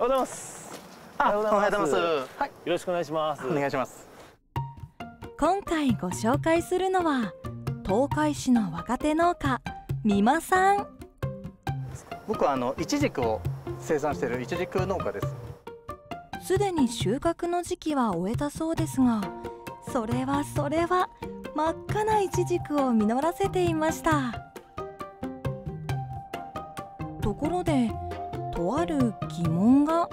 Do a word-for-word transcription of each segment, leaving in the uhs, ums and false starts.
ございます。 あ、おはようございます。 はい、よろしくお願いします。 お願いします。 今回ご紹介するのは東海市の若手農家三馬さん。 僕はあのイチジクを生産しているイチジク農家です。 すでに収穫の時期は終えたそうですが、それはそれは真っ赤なイチジクを実らせていました。ところで、とある疑問が。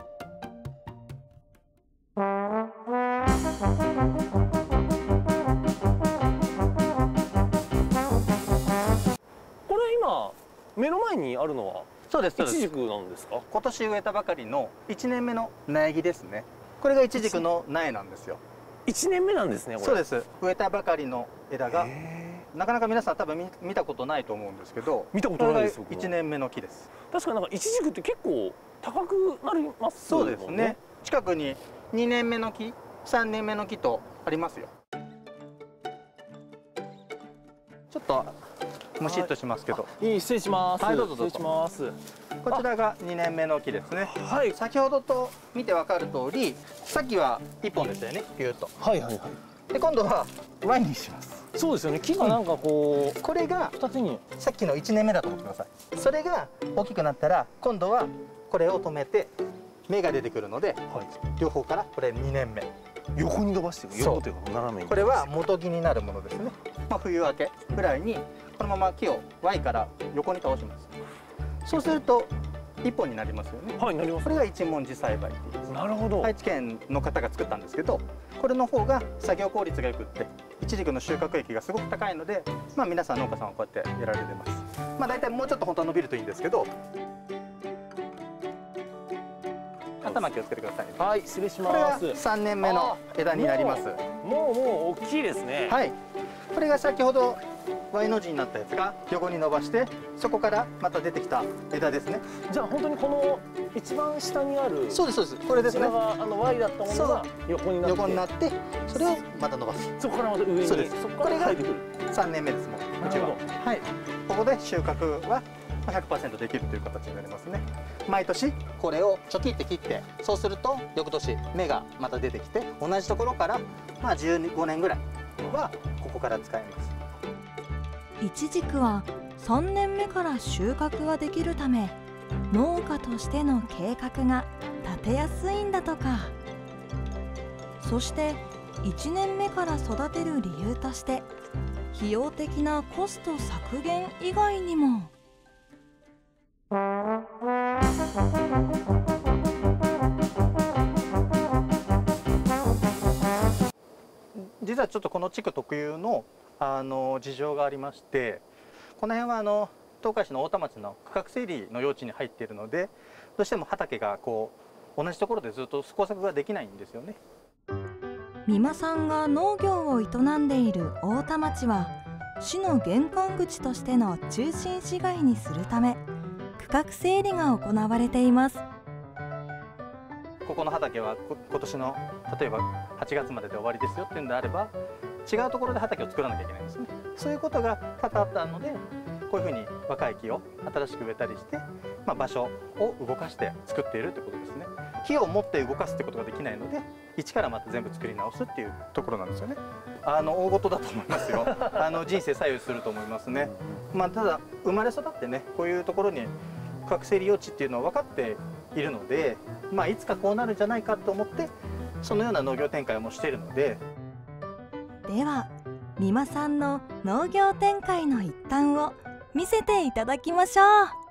これ今目の前にあるのはそうです、 イチジクなんですか？ 今年植えたばかりのいちねんめの苗木ですね。これがイチジクの苗なんですよ。 いちねんめなんですね、これ。 そうです。植えたばかりの枝がなかなか皆さん多分 見, 見たことないと思うんですけど、 見たことないです。 いちねんめの木です。 確かになんかイチジクって結構高くなりますもんね。 そうですね。近くににねんめの木、さんねんめの木とありますよ。ちょっとむしっとしますけど。 いい、失礼します。 はい、どうぞどうぞ。 失礼します。 こちらがにねんめの木ですね。 はい。 先ほどと見てわかる通り、さっきはいっぽんでしたよね、ピューッと。 はいはいはい。 で、今度は ワイ にします。 そうですよね。木がなんかこう、 これがふたつにさっきのいちねんめだと思ってください。それが大きくなったら、今度はこれを止めて芽が出てくるので、 はい、 両方からこれにねんめ。 横に伸ばしていく。横というか斜めに。 これは元木になるものですね。まあ、冬明けぐらいにこのまま木を ワイ から横に倒します。そうするといっぽんになりますよね。 はい、なります。 これが一文字栽培って言います。 なるほど。 愛知県の方が作ったんですけど、これの方が作業効率が良くって、イチジクの収穫益がすごく高いので、まあ皆さん農家さんはこうやってやられてます。まあ大体もうちょっと本当は伸びるといいんですけど、頭気をつけてください。 はい、失礼しこれまがす。 さんねんめの枝になります。 もうもうもう大きいですね。 はい。これが先ほど ワイ の字になったやつが横に伸ばして、そこからまた出てきた枝ですね。 じゃあ本当にこの一番下にある、 そうですそうです。これですね。 こちらがあの ワイ だったものが横になって、 横になって、それをまた伸ばす。 そこからまた上に、 そうです。 そこから生えてくる。 さんねんめですもん。うちは。はい。ここで収穫は ひゃくパーセント できるという形になりますね。毎年これをちょきって切って、そうすると翌年芽がまた出てきて、同じところからまあじゅうごねんぐらいはここから使えます。 イチジクはさんねんめから収穫ができるため、農家としての計画が立てやすいんだとか。そしていちねんめから育てる理由として、費用的なコスト削減以外にも。 実はちょっとこの地区特有のあの事情がありまして、この辺はあの東海市の太田町の区画整理の用地に入っているので、どうしても畑がこう同じところでずっと耕作ができないんですよね。 三馬さんが農業を営んでいる太田町は、市の玄関口としての中心市街にするため、区画整理が行われています。 ここの畑は今年の例えばはちがつまでで終わりですよっていうんであれば、違うところで畑を作らなきゃいけないんですね。そういうことが多々あったので、こういうふうに若い木を新しく植えたりして、まあ、場所を動かして作っているということですね。木を持って動かすってことができないので、一からまた全部作り直すっていうところなんですよね。あの大事だと思いますよ。あの人生左右すると思いますね。まあ、ただ生まれ育ってね、こういうところに区画整理用地っていうのは分かっているので、まあ、いつかこうなるんじゃないかと思って、そのような農業展開もしているので。 では三馬さんの農業展開の一端を見せていただきましょう。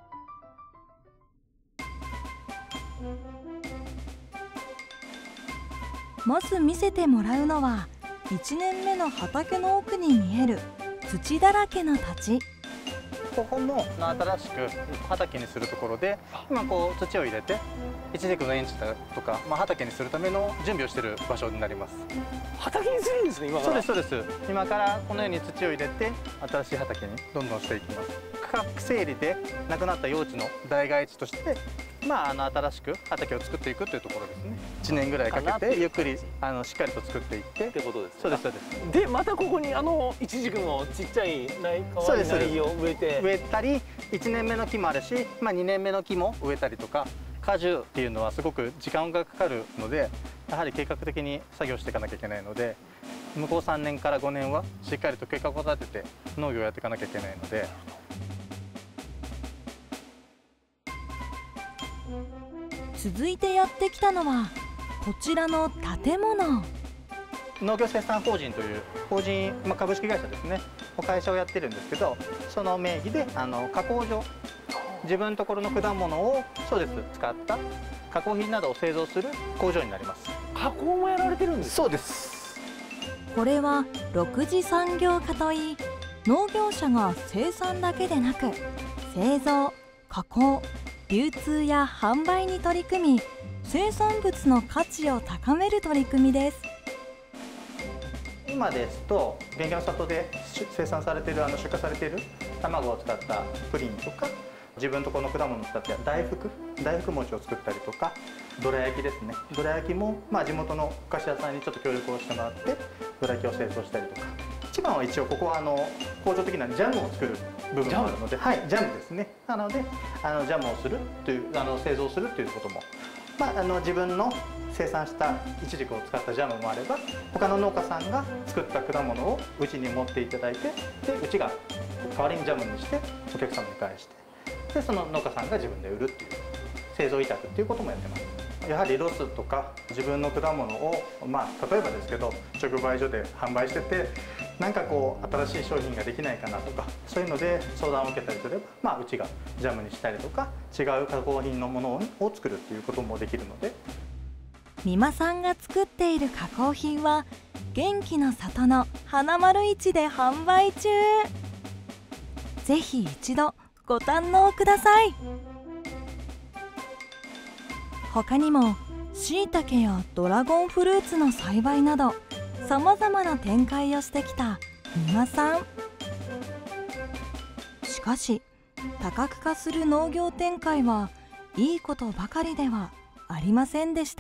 まず見せてもらうのはいちねんめの畑の奥に見える土だらけの土地。 ここも新しく畑にするところで、今こう土を入れてイチジクの園地だとか、まあ、畑にするための準備をしている場所になります。 畑にするんですね、今から。 そうですそうです。今からこのように土を入れて新しい畑にどんどんしていきます。区画整理でなくなった用地の代替地として、まあ、あの新しく畑を作っていくというところですね。いちねんぐらいかけてゆっくりあのしっかりと作っていってってことです。 そうですそうです。 でまたここにあのイチジクのちっちゃい苗可愛い苗木を植えて植えたり、いちねんめの木もあるし、まあ、にねんめの木も植えたりとか、 果樹っていうのはすごく時間がかかるので、やはり計画的に作業していかなきゃいけないので、向こうさんねんからごねんはしっかりと計画を立てて農業をやっていかなきゃいけないので。 続いてやってきたのはこちらの建物。 農業生産法人という法人、まあ、株式会社ですね、会社をやってるんですけど、その名義であの加工場、自分のところの果物をそうです使った加工品などを製造する工場になります。 加工もやられてるんですか？ そうです。 これは六次産業化といい、農業者が生産だけでなく製造、加工、流通や販売に取り組み、生産物の価値を高める取り組みです。 今ですと原料里で生産されている、あの出荷されている卵を使ったプリンとか、自分のところの果物を使って大福大福餅を作ったりとか、どら焼きですね、どら焼きも、まあ、地元のお菓子屋さんにちょっと協力をしてもらってどら焼きを製造したりとか、一番は一応ここはあの工場的なジャムを作る部分もあるので、はい、ジャムですね。なのであのジャムをするというあの製造するということも、まあ、あの自分の生産したイチジクを使ったジャムもあれば、他の農家さんが作った果物をうちに持っていただいて、でうちが代わりにジャムにしてお客様に返して、でその農家さんが自分で売るっていう製造委託っていうこともやってます。やはりロスとか自分の果物を、まあ、例えばですけど直売所で販売してて、なんかこう新しい商品ができないかなとか、そういうので相談を受けたりすれば、まあ、うちがジャムにしたりとか違う加工品のものを作るっていうこともできるので。 美馬さんが作っている加工品は元気の里の花丸市で販売中。ぜひ一度ご堪能ください。他にもしいたけやドラゴンフルーツの栽培などさまざまな展開をしてきた美馬さん。しかし多角化する農業展開はいいことばかりではありませんでした。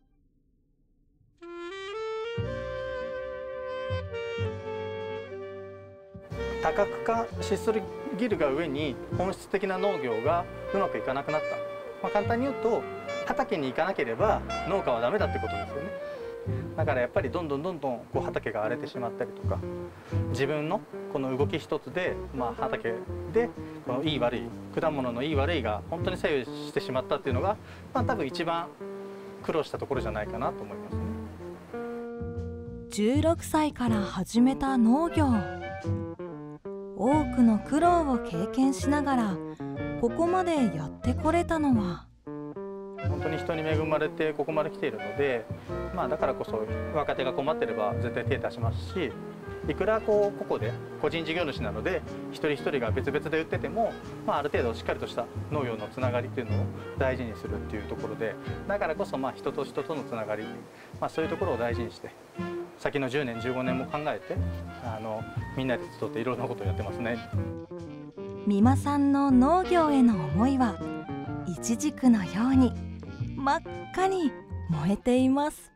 多角化しすぎるが上に本質的な農業がうまくいかなくなった、まあ、簡単に言うと畑に行かなければ農家はダメだってことですよね。だからやっぱりどんどんどんどんこう畑が荒れてしまったりとか、自分のこの動き一つで、まあ、畑でこのいい悪い果物のいい悪いが本当に左右してしまったっていうのが、まあ、多分一番苦労したところじゃないかなと思いますね。 じゅうろくさいから始めた農業、多くの苦労を経験しながらここまでやってこれたのは、 本当に人に恵まれてここまで来ているので、まあ、だからこそ若手が困ってれば絶対手出しますし、いくらこうここで個人事業主なので一人一人が別々で売ってても、まあ、ある程度しっかりとした農業のつながりっていうのを大事にするっていうところで、だからこそまあ人と人とのつながり、まあ、そういうところを大事にして先のじゅうねんじゅうごねんも考えてあのみんなで集っていろんなことをやってますね。 美馬さんの農業への思いはイチジクのように真っ赤に燃えています。